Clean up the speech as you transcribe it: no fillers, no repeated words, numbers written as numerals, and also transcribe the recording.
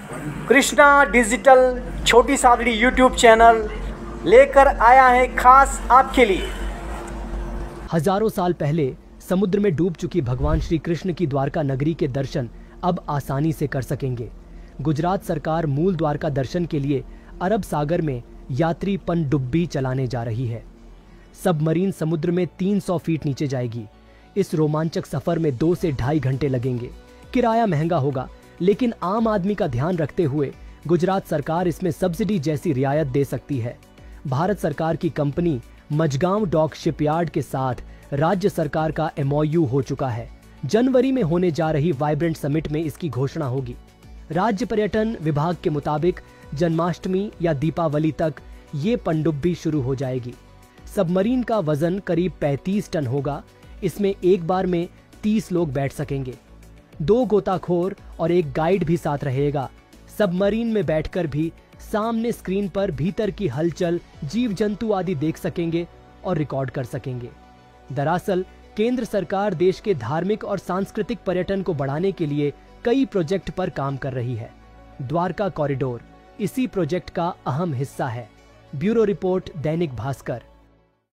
Krishna digital छोटी Sadri YouTube channel लेकर आया है खास आपके लिए। हजारों साल पहले समुद्र में डूब चुकी भगवान श्री कृष्ण की द्वारका नगरी के दर्शन अब आसानी से कर सकेंगे। गुजरात सरकार मूल द्वारका दर्शन के लिए अरब सागर में यात्री पनडुब्बी चलाने जा रही है। सबमरीन समुद्र में 300 फीट नीचे जाएगी। इस रोमांचक सफर में 2 से ढाई घंटे लगेंगे। किराया महंगा होगा, लेकिन आम आदमी का ध्यान रखते हुए गुजरात सरकार इसमें सब्सिडी जैसी रियायत दे सकती है। भारत सरकार की कंपनी मजगांव डॉक शिपयार्ड के साथ राज्य सरकार का MOU हो चुका है। जनवरी में होने जा रही वाइब्रेंट समिट में इसकी घोषणा होगी। राज्य पर्यटन विभाग के मुताबिक जन्माष्टमी या दीपावली तक ये पनडुब्बी शुरू हो जाएगी। सबमरीन का वजन करीब 35 टन होगा। इसमें एक बार में 30 लोग बैठ सकेंगे। 2 गोताखोर और एक गाइड भी साथ रहेगा। सबमरीन में बैठकर भी सामने स्क्रीन पर भीतर की हलचल, जीव जंतु आदि देख सकेंगे और रिकॉर्ड कर सकेंगे। दरअसल केंद्र सरकार देश के धार्मिक और सांस्कृतिक पर्यटन को बढ़ाने के लिए कई प्रोजेक्ट पर काम कर रही है। द्वारका कॉरिडोर इसी प्रोजेक्ट का अहम हिस्सा है। Bureau report, Dainik Bhaskar.